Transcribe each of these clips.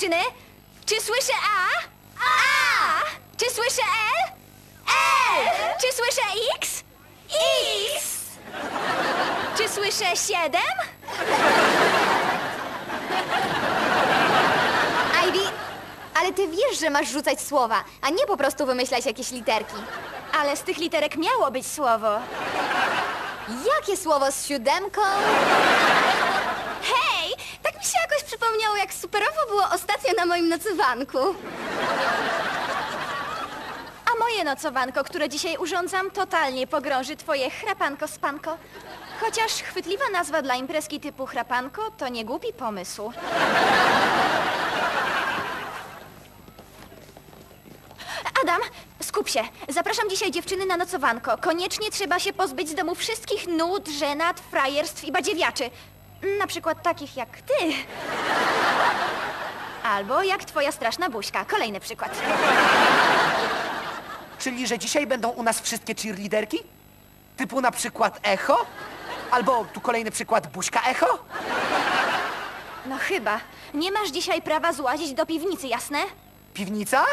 dziewczyny? Czy słyszę A? A! Czy słyszę L? L! Czy słyszę X? X! Czy słyszę 7? Ivy, ale ty wiesz, że masz rzucać słowa, a nie po prostu wymyślać jakieś literki. Ale z tych literek miało być słowo. Jakie słowo z 7? Hej, tak mi się jakoś przypomniało, jak superowo było ostatnio na moim nocowanku. A moje nocowanko, które dzisiaj urządzam, totalnie pogrąży twoje chrapanko-spanko. Chociaż chwytliwa nazwa dla imprezki typu chrapanko to nie głupi pomysł. Adam, skup się. Zapraszam dzisiaj dziewczyny na nocowanko. Koniecznie trzeba się pozbyć z domu wszystkich nut, żenad, frajerstw i badziewiaczy. Na przykład takich jak ty. Albo jak twoja straszna buźka. Kolejny przykład. Czyli, że dzisiaj będą u nas wszystkie cheerleaderki? Typu na przykład Echo? Albo tu kolejny przykład Buźka Echo? No chyba. Nie masz dzisiaj prawa złazić do piwnicy, jasne? Piwnica?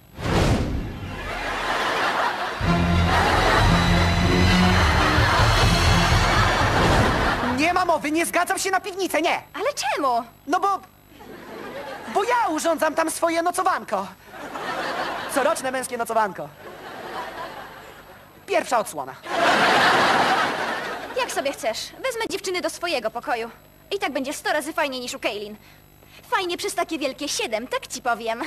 Nie ma mowy, nie zgadzam się na piwnicę, nie! Ale czemu? No bo ja urządzam tam swoje nocowanko. Coroczne męskie nocowanko. Pierwsza odsłona. Jak sobie chcesz. Wezmę dziewczyny do swojego pokoju. I tak będzie 100 razy fajniej niż u Kaylin. Fajnie przez takie wielkie 7, tak ci powiem.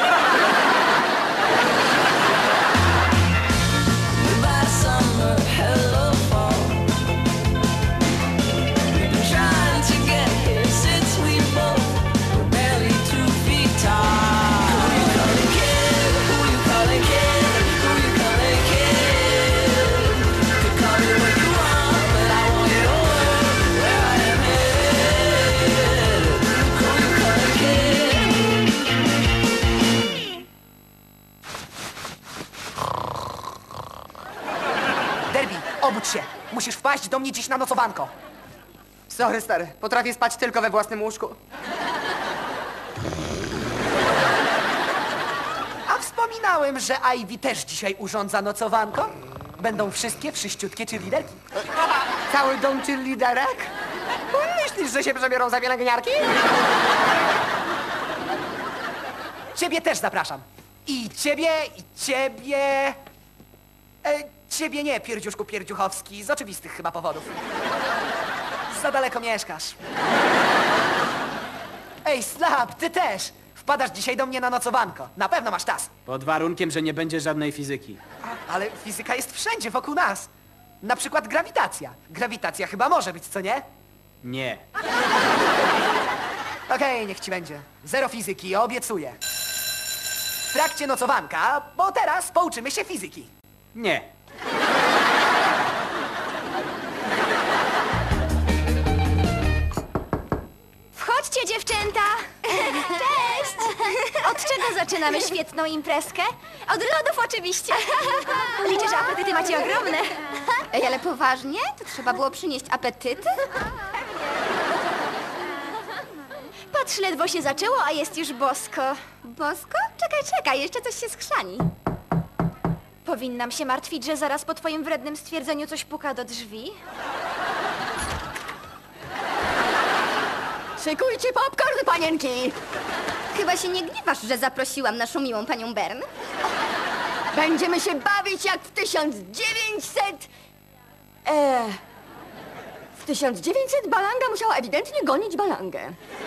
Derby, obudź się. Musisz wpaść do mnie dziś na nocowanko. Sorry, stary. Potrafię spać tylko we własnym łóżku. A wspominałem, że Ivy też dzisiaj urządza nocowanko. Będą wszystkie wszyściutkie cheerleaderki. Cały dom cheerleaderek? Myślisz, że się przebiorą za pielęgniarki? Ciebie też zapraszam. I ciebie, i ciebie... Ciebie nie, pierdziuszku pierdziuchowski, z oczywistych chyba powodów. Za daleko mieszkasz. Ej, Slap, ty też! Wpadasz dzisiaj do mnie na nocowanko. Na pewno masz czas. Pod warunkiem, że nie będzie żadnej fizyki. Ale fizyka jest wszędzie wokół nas. Na przykład grawitacja. Grawitacja chyba może być, co nie? Nie. Okej, niech ci będzie. Zero fizyki, obiecuję. W trakcie nocowanka, bo teraz pouczymy się fizyki. Nie. Wchodźcie, dziewczęta! Cześć! Od czego zaczynamy świetną imprezkę? Od lodów oczywiście. Liczę, że apetyty macie ogromne. Ej, ale poważnie? To trzeba było przynieść apetyty? Patrz, ledwo się zaczęło, a jest już bosko. Bosko? Czekaj, jeszcze coś się skrzani. Powinnam się martwić, że zaraz po twoim wrednym stwierdzeniu coś puka do drzwi. Szykujcie popcorn, panienki! Chyba się nie gniewasz, że zaprosiłam naszą miłą panią Bern? Będziemy się bawić jak w 1900... W 1900 Balanga musiała ewidentnie gonić Balangę.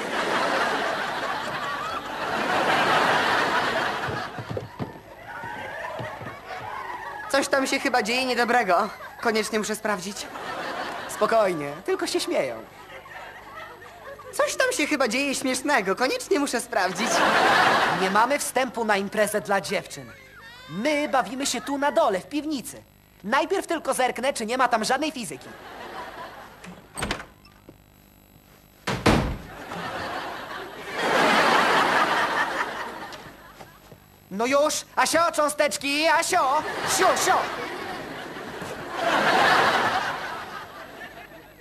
Coś tam się chyba dzieje niedobrego. Koniecznie muszę sprawdzić. Spokojnie, tylko się śmieją. Coś tam się chyba dzieje śmiesznego. Koniecznie muszę sprawdzić. Nie mamy wstępu na imprezę dla dziewczyn. My bawimy się tu na dole, w piwnicy. Najpierw tylko zerknę, czy nie ma tam żadnej fizyki. No już! Asio, cząsteczki! Asio! Sio, sio!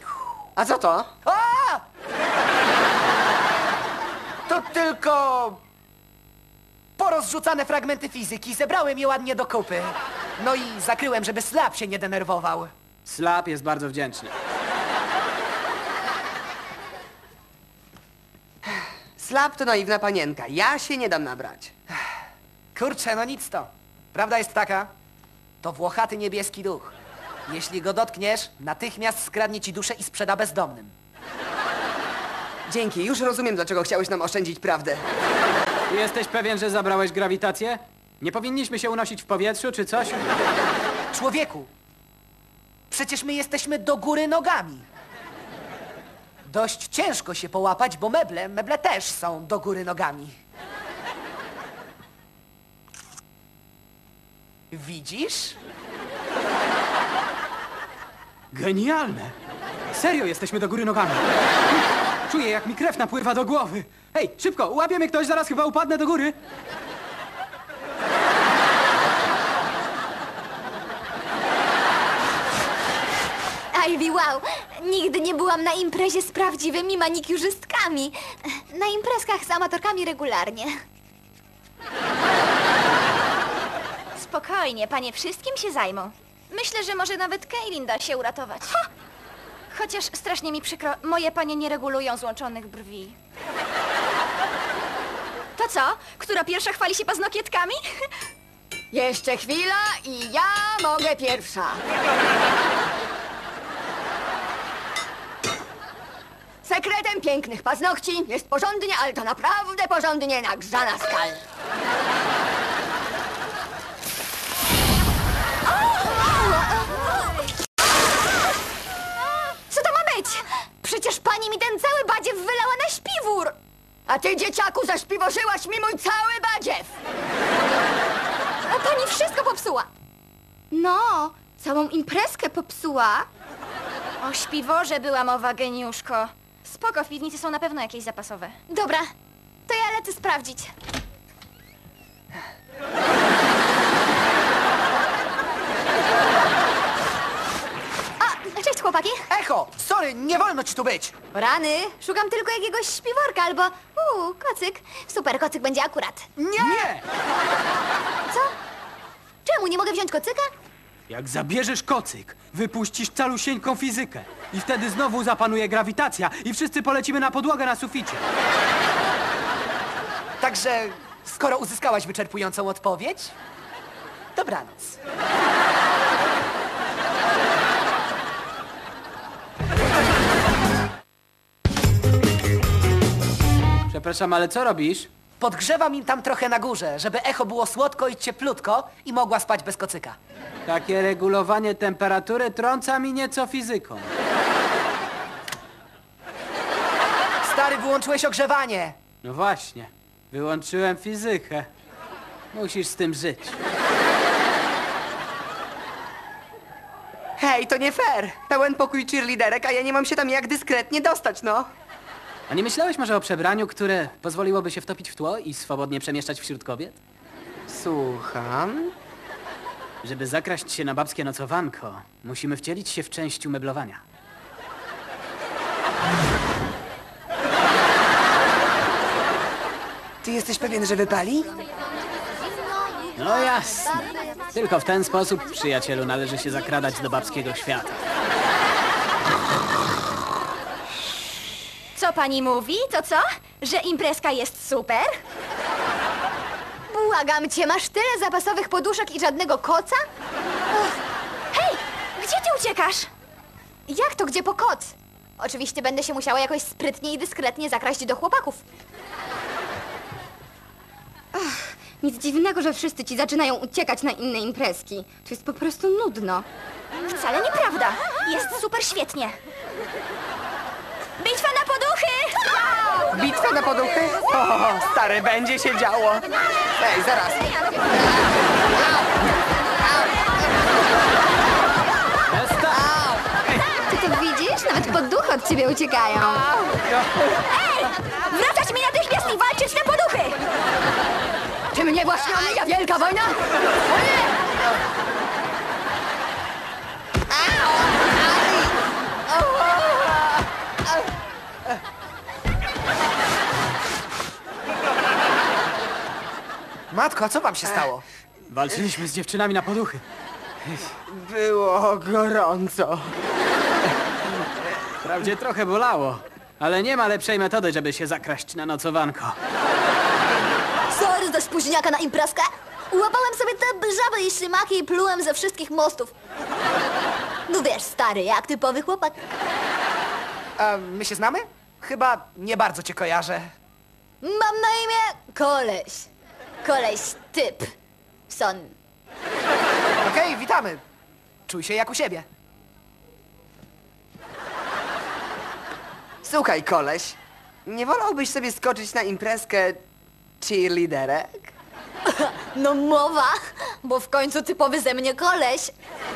A co to? A! To tylko porozrzucane fragmenty fizyki, zebrałem je ładnie do kupy. No i zakryłem, żeby Slap się nie denerwował. Slap jest bardzo wdzięczny. Slap to naiwna panienka. Ja się nie dam nabrać. Kurczę, no nic to. Prawda jest taka, to włochaty niebieski duch. Jeśli go dotkniesz, natychmiast skradnie ci duszę i sprzeda bezdomnym. Dzięki, już rozumiem, dlaczego chciałeś nam oszczędzić prawdę. Jesteś pewien, że zabrałeś grawitację? Nie powinniśmy się unosić w powietrzu czy coś? Człowieku, przecież my jesteśmy do góry nogami. Dość ciężko się połapać, bo meble też są do góry nogami. Widzisz? Genialne! Serio jesteśmy do góry nogami. Czuję, jak mi krew napływa do głowy. Hej, szybko, łapie mnie ktoś, zaraz chyba upadnę do góry. Ivy, wow! Nigdy nie byłam na imprezie z prawdziwymi manikiurzystkami. Na imprezkach z amatorkami regularnie. Spokojnie, panie wszystkim się zajmą. Myślę, że może nawet Kaylin da się uratować. Chociaż strasznie mi przykro, moje panie nie regulują złączonych brwi. To co? Która pierwsza chwali się paznokietkami? Jeszcze chwila i ja mogę pierwsza. Sekretem pięknych paznokci jest porządnie, ale to naprawdę porządnie nagrzana stal. Co to ma być? Przecież pani mi ten cały badziew wylała na śpiwór! A ty, dzieciaku, zaśpiwoszyłaś mi mój cały badziew. A pani wszystko popsuła! No, całą imprezkę popsuła. O śpiworze była mowa, geniuszko. Spoko, w piwnicy są na pewno jakieś zapasowe. Dobra, to ja lecę sprawdzić. A, cześć chłopaki. Echo! Sorry, nie wolno ci tu być! Rany, szukam tylko jakiegoś śpiworka albo... kocyk. Super, kocyk będzie akurat. Nie! Co? Czemu, nie mogę wziąć kocyka? Jak zabierzesz kocyk, wypuścisz calusieńką fizykę. I wtedy znowu zapanuje grawitacja i wszyscy polecimy na podłogę na suficie. Także, skoro uzyskałaś wyczerpującą odpowiedź, dobranoc. Przepraszam, ale co robisz? Podgrzewam im tam trochę na górze, żeby echo było słodko i cieplutko i mogła spać bez kocyka. Takie regulowanie temperatury trąca mi nieco fizyką. Stary, wyłączyłeś ogrzewanie. No właśnie, wyłączyłem fizykę. Musisz z tym żyć. Hej, to nie fair. Pełen pokój cheerleaderek, a ja nie mam się tam jak dyskretnie dostać, no. A nie myślałeś może o przebraniu, które pozwoliłoby się wtopić w tło i swobodnie przemieszczać wśród kobiet? Słucham? Żeby zakraść się na babskie nocowanko, musimy wcielić się w część umeblowania. Ty jesteś pewien, że wypali? No jasne. Tylko w ten sposób, przyjacielu, należy się zakradać do babskiego świata. Co pani mówi? To co? Że imprezka jest super? Błagam cię, masz tyle zapasowych poduszek i żadnego koca? Uch. Hej! Gdzie ty uciekasz? Jak to, gdzie po koc? Oczywiście będę się musiała jakoś sprytnie i dyskretnie zakraść do chłopaków. Nic dziwnego, że wszyscy ci zaczynają uciekać na inne imprezki. To jest po prostu nudno. Wcale nieprawda. Jest super świetnie. Bitwa na poduchy! Bitwa na poduchy? O, stary, będzie się działo. Ej, zaraz. Ty to widzisz? Nawet poduchy od ciebie uciekają. Wracać mi natychmiast i walczyć na poduchy! Czy mnie właśnie omija wielka wojna? O nie! Matko, a co wam się stało? Walczyliśmy z dziewczynami na poduchy. Było gorąco. Wprawdzie trochę bolało, ale nie ma lepszej metody, żeby się zakraść na nocowanko. Sorry za spóźniaka na imprezkę. Łapałem sobie te żaby i ślimaki i plułem ze wszystkich mostów. No wiesz, stary, jak typowy chłopak. A my się znamy? Chyba nie bardzo cię kojarzę. Mam na imię Koleś. Koleś typ. Son. Okej, witamy. Czuj się jak u siebie. Słuchaj, koleś, nie wolałbyś sobie skoczyć na imprezkę cheerleaderek? No mowa, bo w końcu typowy ze mnie koleś.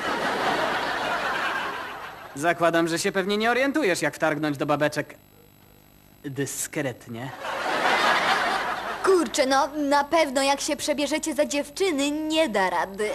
Zakładam, że się pewnie nie orientujesz, jak wtargnąć do babeczek dyskretnie. Kurczę, no na pewno jak się przebierzecie za dziewczyny, nie da rady.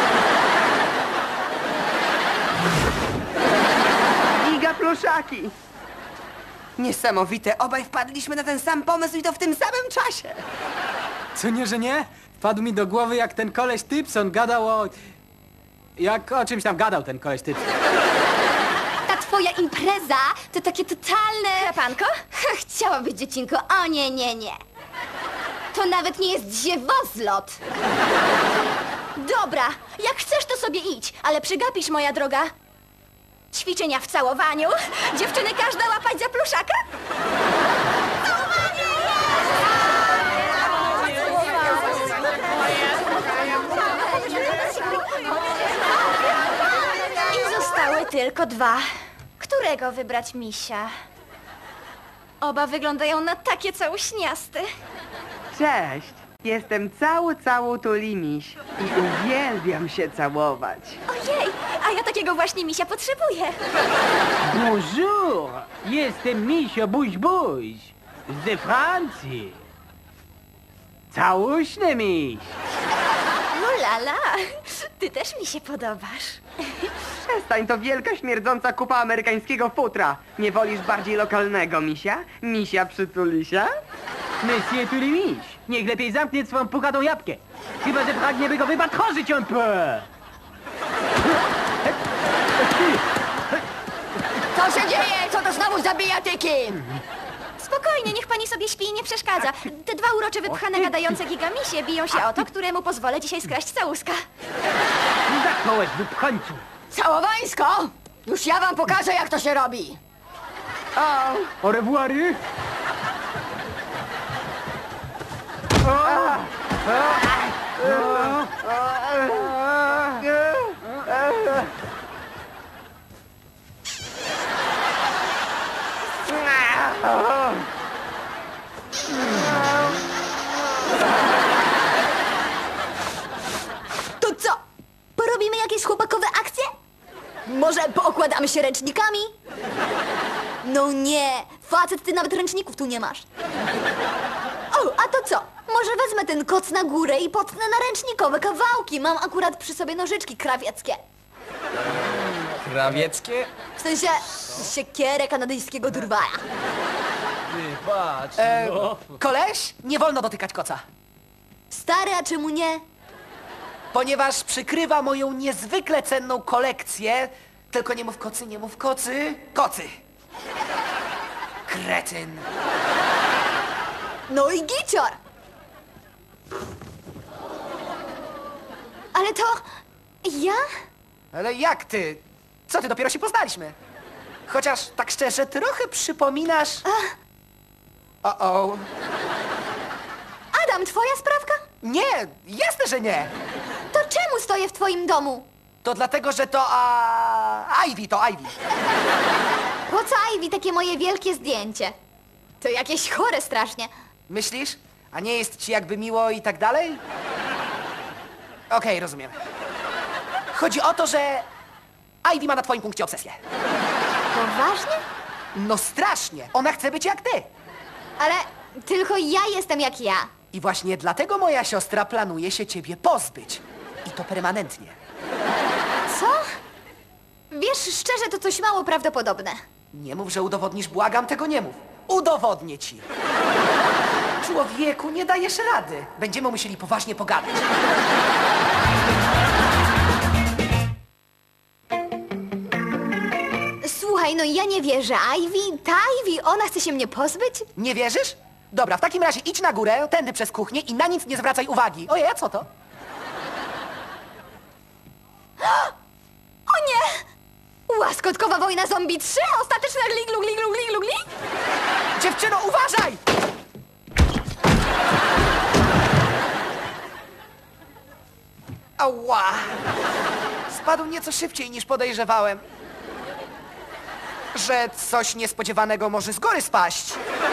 Giga pluszaki! Niesamowite, obaj wpadliśmy na ten sam pomysł i to w tym samym czasie. Co nie, że nie? Wpadł mi do głowy, jak ten koleś Typson gadał o... Jak o czymś tam gadał ten koleś Typson. Ta twoja impreza to takie totalne... Krapanko? Chciałam być dziecinko. O nie, nie, nie. To nawet nie jest ziewozlot. Dobra, jak chcesz, to sobie idź, ale przegapisz, moja droga. Ćwiczenia w całowaniu. Dziewczyny każda łapać za pluszaka. I zostały tylko dwa. Którego wybrać, misia? Oba wyglądają na takie całuśniaste. Cześć, jestem cały tulimiś i uwielbiam się całować. Ojej, a ja takiego właśnie misia potrzebuję. Bonjour, jestem Misio Buź Buź ze Francji. Całuśny miś. Ulala, ty też mi się podobasz. Przestań, to wielka śmierdząca kupa amerykańskiego futra. Nie wolisz bardziej lokalnego misia? Misia przytulisia? Monsieur Tulimiś, niech lepiej zamknie swą puchatą jabłkę. Chyba, że pragnie, by go wybatchorzyć un peu. Co się dzieje? Co to znowu za bijatyki? Spokojnie, niech pani sobie śpi i nie przeszkadza. Te dwa urocze wypchane gadające gigamisie biją się o to, któremu pozwolę dzisiaj skraść całuska. Zakołeś wypchańcu. Całowańsko! Już ja wam pokażę, jak to się robi. Au revoiry. To co? Porobimy jakieś chłopakowe akcje? Może pookładamy się ręcznikami? No nie, facet, ty nawet ręczników tu nie masz. O, a to co? Może wezmę ten koc na górę i potnę na ręcznikowe kawałki. Mam akurat przy sobie nożyczki krawieckie. Krawieckie? W sensie siekierę kanadyjskiego drwala. Koleś, nie wolno dotykać koca. Stary, a czemu nie? Ponieważ przykrywa moją niezwykle cenną kolekcję. Tylko nie mów kocy, nie mów kocy. Kocy! Kretyn. No i gicior! Ale to... ja? Ale jak ty? Co ty, dopiero się poznaliśmy. Chociaż, tak szczerze, trochę przypominasz... O. Adam, twoja sprawka? Nie, jasne, że nie. To czemu stoję w twoim domu? To dlatego, że to... Ivy, to Ivy. Po co Ivy takie moje wielkie zdjęcie? To jakieś chore strasznie. Myślisz? A nie jest ci jakby miło i tak dalej? Okej, rozumiem. Chodzi o to, że Ivy ma na twoim punkcie obsesję. Poważnie? No strasznie. Ona chce być jak ty. Ale tylko ja jestem jak ja. I właśnie dlatego moja siostra planuje się ciebie pozbyć. I to permanentnie. Co? Wiesz, szczerze, to coś mało prawdopodobne. Nie mów, że udowodnisz, błagam, tego nie mów. Udowodnię ci. Człowieku, nie dajesz rady. Będziemy musieli poważnie pogadać. Słuchaj, no ja nie wierzę. Ivy, ona chce się mnie pozbyć? Nie wierzysz? Dobra, w takim razie idź na górę, tędy przez kuchnię i na nic nie zwracaj uwagi. Ojej, a co to? O nie! Łaskotkowa wojna zombie 3? Ostateczna gli. Dziewczyno, uważaj! Ała! Spadł nieco szybciej niż podejrzewałem. Że coś niespodziewanego może z góry spaść.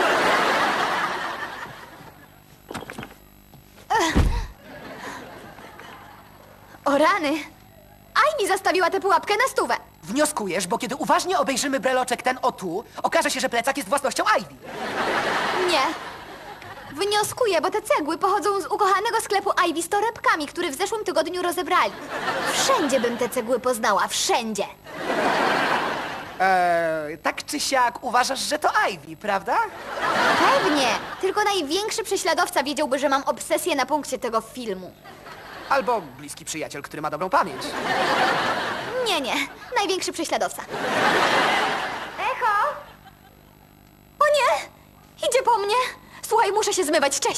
O rany! Ivy zastawiła tę pułapkę na stówę. Wnioskujesz, bo kiedy uważnie obejrzymy breloczek ten o tu, okaże się, że plecak jest własnością Ivy. Nie. Wnioskuję, bo te cegły pochodzą z ukochanego sklepu Ivy z torebkami, który w zeszłym tygodniu rozebrali. Wszędzie bym te cegły poznała, wszędzie. Tak czy siak uważasz, że to Ivy, prawda? Pewnie. Tylko największy prześladowca wiedziałby, że mam obsesję na punkcie tego filmu. Albo bliski przyjaciel, który ma dobrą pamięć. Nie. Największy prześladowca. Echo! O nie! Idzie po mnie! Słuchaj, muszę się zmywać. Cześć!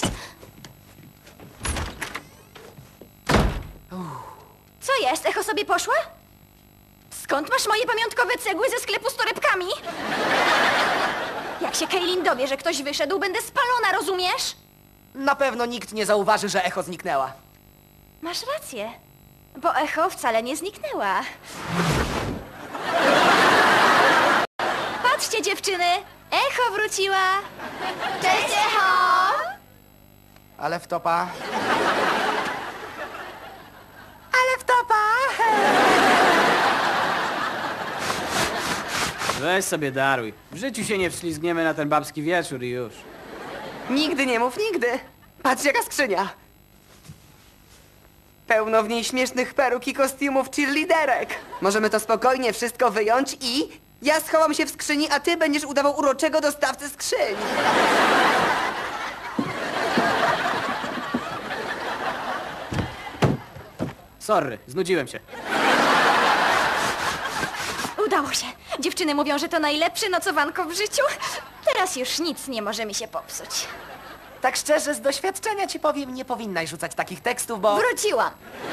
Co jest? Echo sobie poszła? Skąd masz moje pamiątkowe cegły ze sklepu z torebkami? Jak się Kaylin dowie, że ktoś wyszedł, będę spalona, rozumiesz? Na pewno nikt nie zauważy, że echo zniknęła. Masz rację, bo Echo wcale nie zniknęła. Patrzcie, dziewczyny! Echo wróciła! Cześć, Echo! Ale wtopa. Ale wtopa! Weź sobie daruj. W życiu się nie wślizgniemy na ten babski wieczór i już. Nigdy nie mów nigdy. Patrz, jaka skrzynia. Pełno w niej śmiesznych peruk i kostiumów cheerleaderek. Możemy to spokojnie wszystko wyjąć i... Ja schowam się w skrzyni, a ty będziesz udawał uroczego dostawcę skrzyń. Sorry, znudziłem się. Udało się. Dziewczyny mówią, że to najlepsze nocowanko w życiu. Teraz już nic nie może mi się popsuć. Tak szczerze, z doświadczenia ci powiem, nie powinnaś rzucać takich tekstów, bo Wróciłam.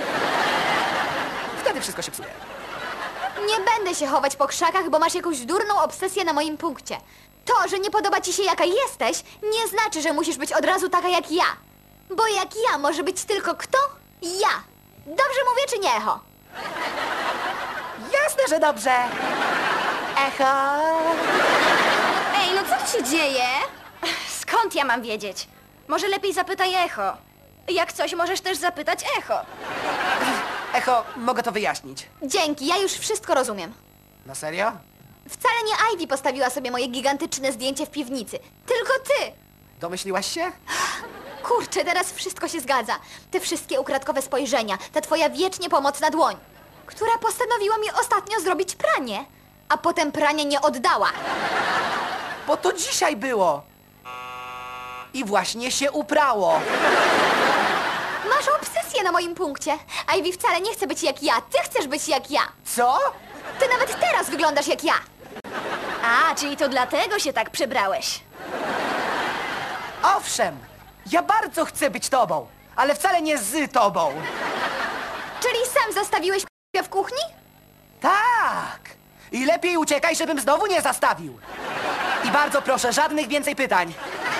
wtedy wszystko się psuje. Nie będę się chować po krzakach, bo masz jakąś durną obsesję na moim punkcie. To, że nie podoba ci się jaka jesteś, nie znaczy, że musisz być od razu taka jak ja. Bo jak ja może być tylko kto? Ja. Dobrze mówię czy nie, Echo? Jasne, że dobrze. Echo. Ej, no co tu się dzieje? Skąd ja mam wiedzieć? Może lepiej zapytaj Echo. Jak coś, możesz też zapytać Echo. Echo, mogę to wyjaśnić. Dzięki, ja już wszystko rozumiem. Na serio? Wcale nie Ivy postawiła sobie moje gigantyczne zdjęcie w piwnicy. Tylko ty! Domyśliłaś się? Kurczę, teraz wszystko się zgadza. Te wszystkie ukradkowe spojrzenia, ta twoja wiecznie pomocna dłoń, która postanowiła mi ostatnio zrobić pranie, a potem pranie nie oddała. Bo to dzisiaj było. I właśnie się uprało. Masz obsesję na moim punkcie. Ivy wcale nie chce być jak ja, ty chcesz być jak ja. Co? Ty nawet teraz wyglądasz jak ja. A, czyli to dlatego się tak przebrałeś. Owszem, ja bardzo chcę być tobą, ale wcale nie z tobą. Czyli sam zastawiłeś w kuchni? Tak. I lepiej uciekaj, żebym znowu nie zastawił. I bardzo proszę, żadnych więcej pytań.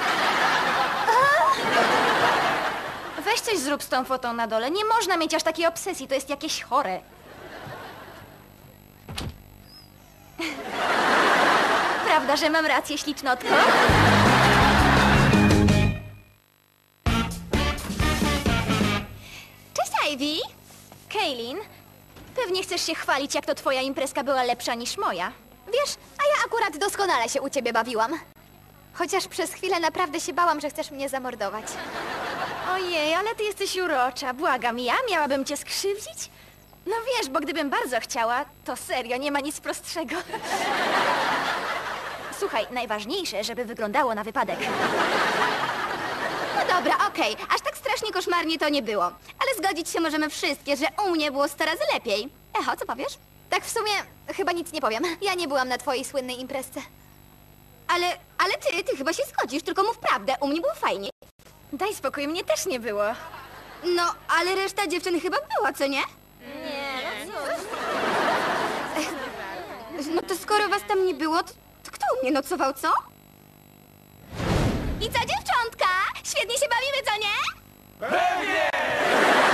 Weź coś zrób z tą fotą na dole. Nie można mieć aż takiej obsesji, to jest jakieś chore. Prawda, że mam rację, ślicznotko? Cześć, Ivy! Kaylin, pewnie chcesz się chwalić, jak to twoja imprezka była lepsza niż moja. Wiesz, a ja akurat doskonale się u ciebie bawiłam. Chociaż przez chwilę naprawdę się bałam, że chcesz mnie zamordować. Ojej, ale ty jesteś urocza. Błagam, ja miałabym cię skrzywdzić? No wiesz, bo gdybym bardzo chciała, to serio, nie ma nic prostszego. Słuchaj, najważniejsze, żeby wyglądało na wypadek. Dobra, okej, aż tak strasznie koszmarnie to nie było. Ale zgodzić się możemy wszystkie, że u mnie było 100 razy lepiej. Echo, co powiesz? Tak w sumie chyba nic nie powiem. Ja nie byłam na twojej słynnej imprezce. Ale ty chyba się zgodzisz, tylko mów prawdę, u mnie było fajnie. Daj spokój, mnie też nie było. No, ale reszta dziewczyn chyba była, co nie? No to skoro was tam nie było, to kto u mnie nocował, co? I co, dziewczątka? Świetnie się bawimy, co nie? Pewnie!